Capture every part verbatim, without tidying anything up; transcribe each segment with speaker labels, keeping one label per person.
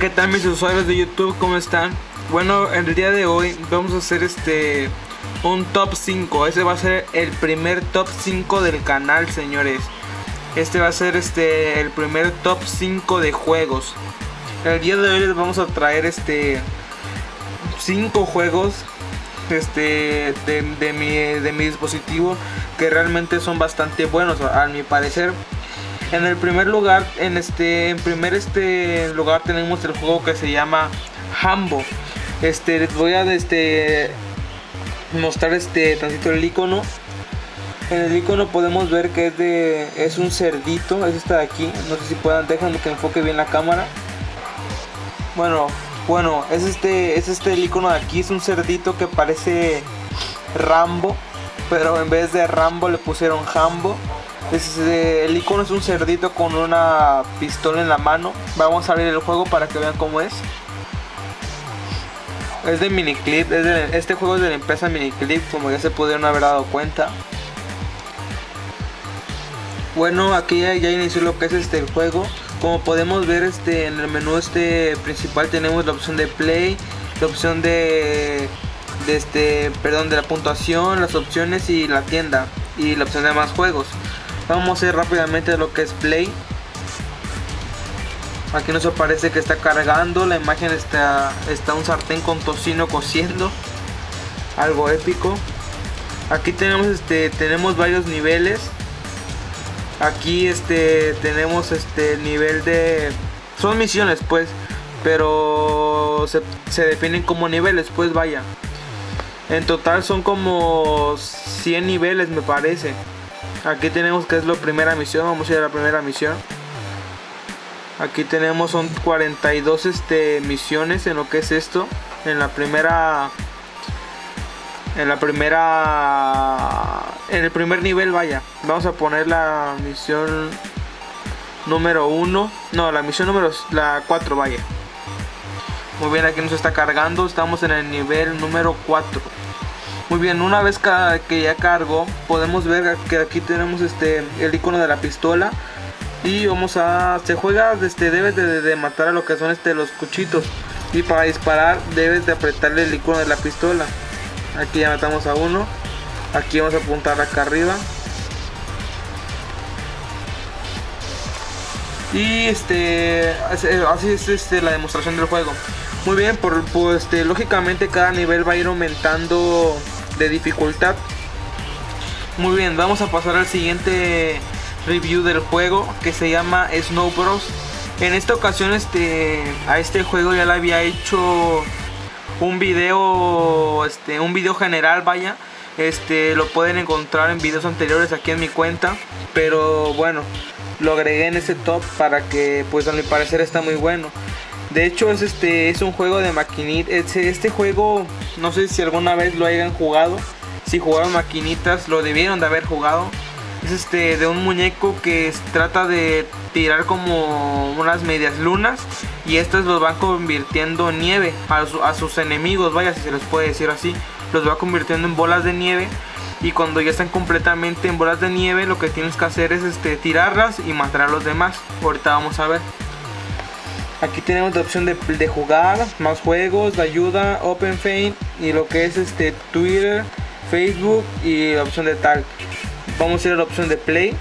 Speaker 1: ¿Qué tal mis usuarios de YouTube? ¿Cómo están? Bueno, en el día de hoy vamos a hacer este un top cinco. Este va a ser el primer top cinco del canal, señores. Este va a ser este el primer top cinco de juegos. El día de hoy les vamos a traer este cinco juegos este de, de, mi, de mi dispositivo que realmente son bastante buenos a, a mi parecer. En el primer lugar, en este en primer este lugar tenemos el juego que se llama Hambo. Este les voy a este mostrar este tantito el icono. En el icono podemos ver que es de es un cerdito, es esta de aquí. No sé si puedan, déjenme que enfoque bien la cámara. Bueno, bueno, es este es este el icono de aquí, es un cerdito que parece Rambo, pero en vez de Rambo le pusieron Hambo. Es, eh, el icono es un cerdito con una pistola en la mano. Vamos a abrir el juego para que vean cómo es. Es de Miniclip, es de, este juego es de la empresa Miniclip, como ya se pudieron haber dado cuenta. Bueno, aquí ya, ya inició lo que es este el juego. Como podemos ver, este en el menú este principal tenemos la opción de play, la opción de, de este, perdón, de la puntuación, las opciones y la tienda y la opción de más juegos. Vamos a ir rápidamente a lo que es play. Aquí nos aparece que está cargando. La imagen está, está un sartén con tocino cociendo. Algo épico. Aquí tenemos este tenemos varios niveles. Aquí este tenemos este nivel de son misiones pues, pero se, se definen como niveles pues, vaya. En total son como cien niveles me parece. Aquí tenemos que es la primera misión. Vamos a ir a la primera misión. Aquí tenemos son cuarenta y dos este, misiones en lo que es esto. En la primera En la primera En el primer nivel, vaya. Vamos a poner la misión número uno. No, la misión número la cuatro, vaya. Muy bien, aquí nos está cargando. Estamos en el nivel número cuatro. Muy bien, una vez que ya cargó, podemos ver que aquí tenemos este el icono de la pistola. Y vamos a... se juega, este, debes de, de matar a lo que son este los cuchitos. Y para disparar debes de apretarle el icono de la pistola. Aquí ya matamos a uno. Aquí vamos a apuntar acá arriba. Y este así es este, la demostración del juego. Muy bien, por, por este, lógicamente cada nivel va a ir aumentando de dificultad. Muy bien, vamos a pasar al siguiente review del juego, que se llama Snow Bros. En esta ocasión este a este juego ya le había hecho un video este un video general, vaya. Este lo pueden encontrar en videos anteriores aquí en mi cuenta, pero bueno, lo agregué en ese top para que pues a mi parecer está muy bueno. De hecho es este es un juego de maquinitas. Este, este juego no sé si alguna vez lo hayan jugado. Si jugaron maquinitas lo debieron de haber jugado. Es este de un muñeco que trata de tirar como unas medias lunas y estas los van convirtiendo en nieve a, su, a sus enemigos, vaya, si se les puede decir así. Los va convirtiendo en bolas de nieve y cuando ya están completamente en bolas de nieve lo que tienes que hacer es este tirarlas y matar a los demás. Ahorita vamos a ver. Aquí tenemos la opción de, de jugar, más juegos, de ayuda, Open Feint y lo que es este Twitter, Facebook y la opción de tal. Vamos a ir a la opción de play.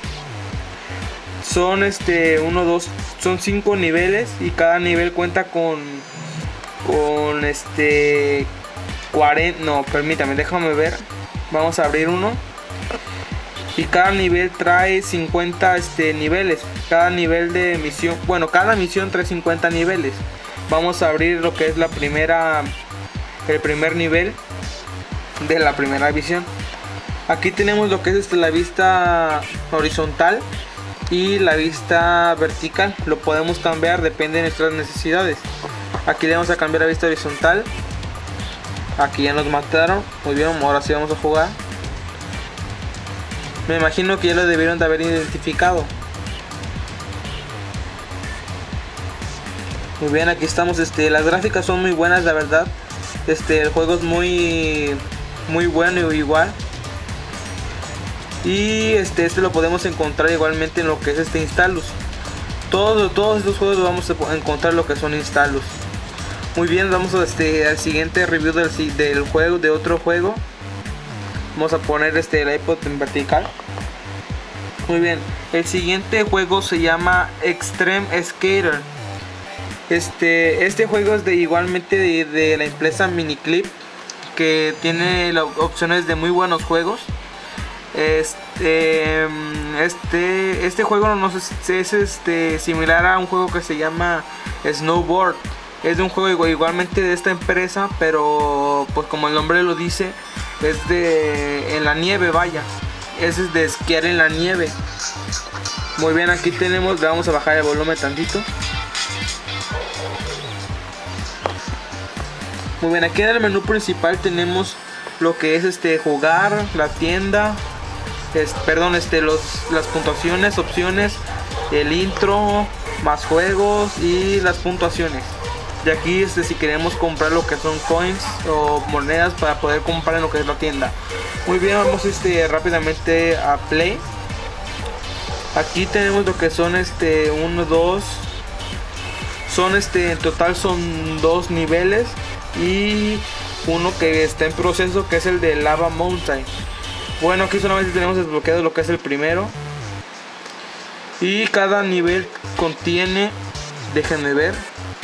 Speaker 1: Son este uno, dos, son cinco niveles y cada nivel cuenta con con este cuarenta, no, permítame, déjame ver. Vamos a abrir uno. Y cada nivel trae cincuenta este, niveles. Cada nivel de misión, bueno, cada misión trae cincuenta niveles. Vamos a abrir lo que es la primera, el primer nivel de la primera visión. Aquí tenemos lo que es este, la vista horizontal y la vista vertical. Lo podemos cambiar, depende de nuestras necesidades. Aquí le vamos a cambiar la vista horizontal. Aquí ya nos mataron. Muy bien, ahora sí vamos a jugar. Me imagino que ya lo debieron de haber identificado. Muy bien, aquí estamos. Este, las gráficas son muy buenas, la verdad. Este, el juego es muy, muy bueno y igual. Y este, este lo podemos encontrar igualmente en lo que es este Instalus. Todos, todos estos juegos vamos a encontrar lo que son instalos. Muy bien, vamos a este, al siguiente review del, del juego, de otro juego. Vamos a poner este, el iPod en vertical. Muy bien, el siguiente juego se llama Extreme Skater. Este, este juego es de igualmente de, de la empresa Miniclip, que tiene las opciones de muy buenos juegos. Este, este, este juego no sé, es este, similar a un juego que se llama Snowboard. Es de un juego igualmente de esta empresa, pero pues como el nombre lo dice, es de en la nieve, vaya. Ese es de esquiar en la nieve. Muy bien, aquí tenemos, le vamos a bajar el volumen tantito. Muy bien, aquí en el menú principal tenemos lo que es este jugar, la tienda, es, perdón, este los las puntuaciones, opciones, el intro, más juegos y las puntuaciones. Y aquí este, si queremos comprar lo que son coins o monedas para poder comprar en lo que es la tienda. Muy bien, vamos este rápidamente a play. Aquí tenemos lo que son este uno, dos. Son este en total son dos niveles y uno que está en proceso, que es el de Lava Mountain. Bueno, aquí solamente tenemos desbloqueado lo que es el primero. Y cada nivel contiene, déjenme ver,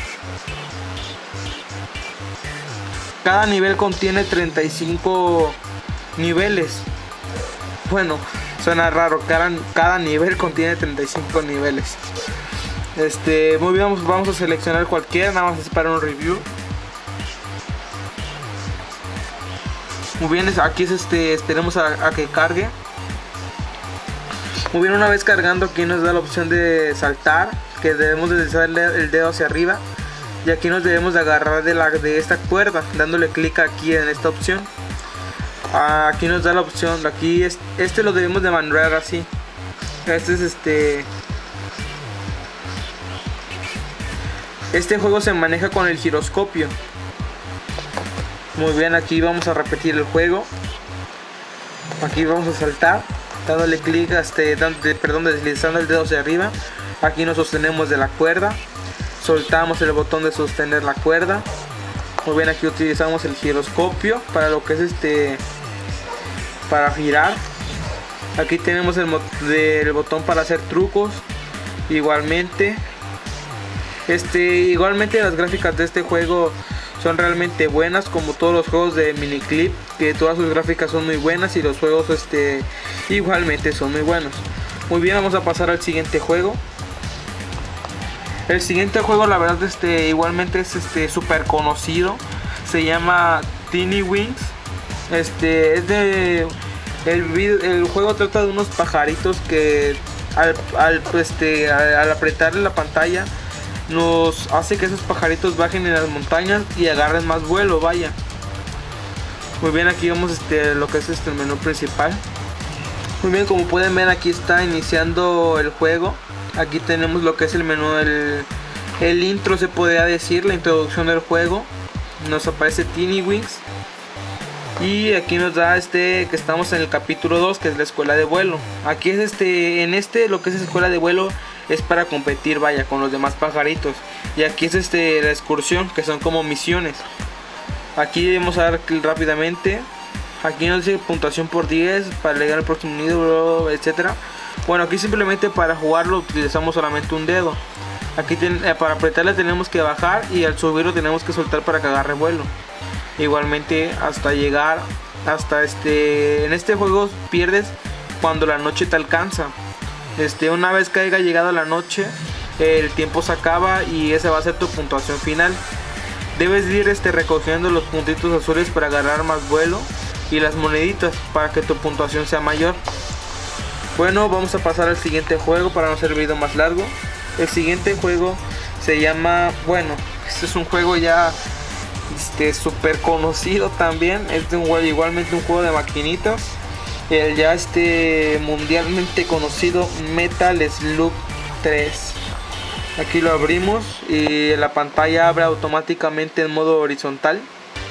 Speaker 1: cada nivel contiene treinta y cinco niveles. Bueno, suena raro, cada, cada nivel contiene treinta y cinco niveles. Este, muy bien, vamos, vamos a seleccionar cualquiera, nada más es para un review. Muy bien, aquí es este, esperemos a, a que cargue. Muy bien, una vez cargando, aquí nos da la opción de saltar, que debemos deslizar el dedo hacia arriba. Y aquí nos debemos de agarrar de, la, de esta cuerda, dándole clic aquí en esta opción. Aquí nos da la opción, aquí es, este lo debemos de manejar así. Este es este... Este juego se maneja con el giroscopio. Muy bien, aquí vamos a repetir el juego. Aquí vamos a saltar, dándole clic, este, dándole, perdón, deslizando el dedo hacia arriba. Aquí nos sostenemos de la cuerda. Soltamos el botón de sostener la cuerda. Muy bien, aquí utilizamos el giroscopio para lo que es este, para girar. Aquí tenemos el, el botón para hacer trucos. Igualmente, este, igualmente las gráficas de este juego son realmente buenas, como todos los juegos de Miniclip, que todas sus gráficas son muy buenas y los juegos este, igualmente son muy buenos. Muy bien, vamos a pasar al siguiente juego. El siguiente juego, la verdad, este, igualmente es este súper conocido. Se llama Tiny Wings. Este es de el, el juego trata de unos pajaritos que al, al, este, al, al apretarle la pantalla nos hace que esos pajaritos bajen en las montañas y agarren más vuelo, vaya. Muy bien, aquí vemos este, lo que es este, el menú principal. Muy bien, como pueden ver, aquí está iniciando el juego. Aquí tenemos lo que es el menú, el, el intro, se podría decir, la introducción del juego. Nos aparece Tiny Wings. Y aquí nos da este que estamos en el capítulo dos, que es la escuela de vuelo. Aquí es este, en este lo que es la escuela de vuelo es para competir, vaya, con los demás pajaritos. Y aquí es este la excursión, que son como misiones. Aquí vamos a dar clic rápidamente. Aquí nos dice puntuación por diez para llegar al próximo nido, etcétera. Bueno, aquí simplemente para jugarlo utilizamos solamente un dedo. Aquí ten, eh, para apretarle tenemos que bajar y al subirlo tenemos que soltar para que agarre vuelo. Igualmente hasta llegar hasta este, en este juego pierdes cuando la noche te alcanza. Este, una vez que haya llegado la noche, el tiempo se acaba y esa va a ser tu puntuación final. Debes ir este, recogiendo los puntitos azules para agarrar más vuelo y las moneditas para que tu puntuación sea mayor. Bueno, vamos a pasar al siguiente juego para no hacer el video más largo. El siguiente juego se llama, bueno, este es un juego ya este súper conocido también. Es de un, igualmente un juego de maquinitas. El ya este mundialmente conocido Metal Slug tres. Aquí lo abrimos y la pantalla abre automáticamente en modo horizontal.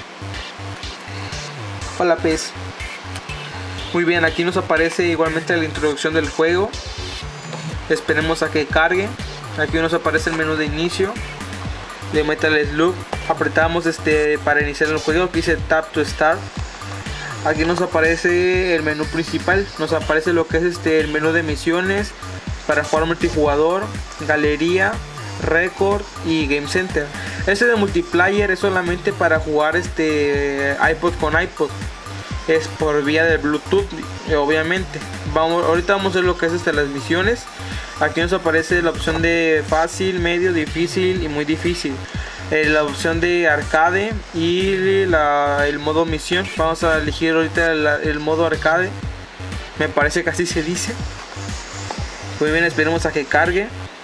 Speaker 1: Hola pez. Muy bien, aquí nos aparece igualmente la introducción del juego. Esperemos a que cargue. Aquí nos aparece el menú de inicio de Metal Slug. Apretamos este para iniciar el juego. Aquí dice Tap to Start. Aquí nos aparece el menú principal. Nos aparece lo que es este el menú de misiones para jugar multijugador, galería, récord y game center. Este de multiplayer es solamente para jugar este iPod con iPod. Es por vía de Bluetooth, obviamente. Vamos, ahorita vamos a ver lo que es este, las misiones. Aquí nos aparece la opción de fácil, medio, difícil y muy difícil. Eh, la opción de arcade y la, el modo misión. Vamos a elegir ahorita el, el modo arcade. Me parece que así se dice. Muy bien, esperemos a que cargue.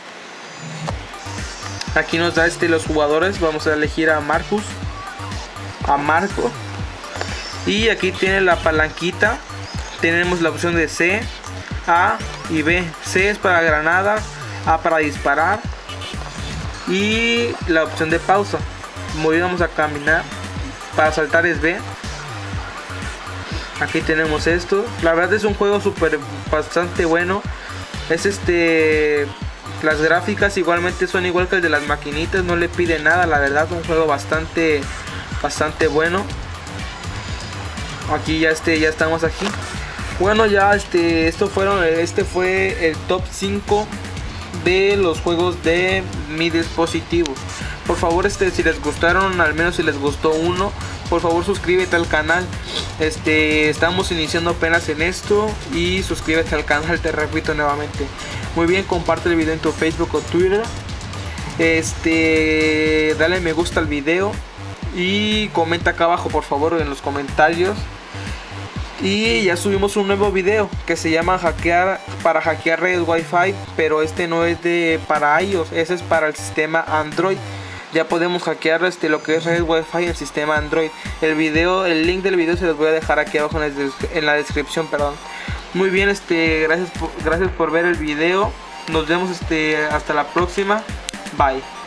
Speaker 1: Aquí nos da este los jugadores. Vamos a elegir a Marcus, a Marco. Y aquí tiene la palanquita. Tenemos la opción de C, A y B. C es para granada, A para disparar y la opción de pausa. Vamos a caminar. Para saltar es B. Aquí tenemos esto. La verdad es un juego súper bastante bueno. Es este... Las gráficas igualmente son igual que el de las maquinitas. No le pide nada, la verdad. Un juego bastante Bastante bueno. Aquí ya este ya estamos aquí. Bueno, ya este esto fueron este fue el top cinco de los juegos de mi dispositivo. Por favor, este si les gustaron, al menos si les gustó uno, por favor suscríbete al canal. Este estamos iniciando apenas en esto y suscríbete al canal, te repito nuevamente. Muy bien, comparte el video en tu Facebook o Twitter. Este dale me gusta al video y comenta acá abajo, por favor, en los comentarios. Y ya subimos un nuevo video que se llama hackear para hackear redes Wi-Fi, pero este no es de para iOS, ese es para el sistema Android. Ya podemos hackear este lo que es redes Wi-Fi en el sistema Android. El video, el link del video se los voy a dejar aquí abajo en, el, en la descripción, perdón. Muy bien, este gracias por, gracias por ver el video. Nos vemos este hasta la próxima. Bye.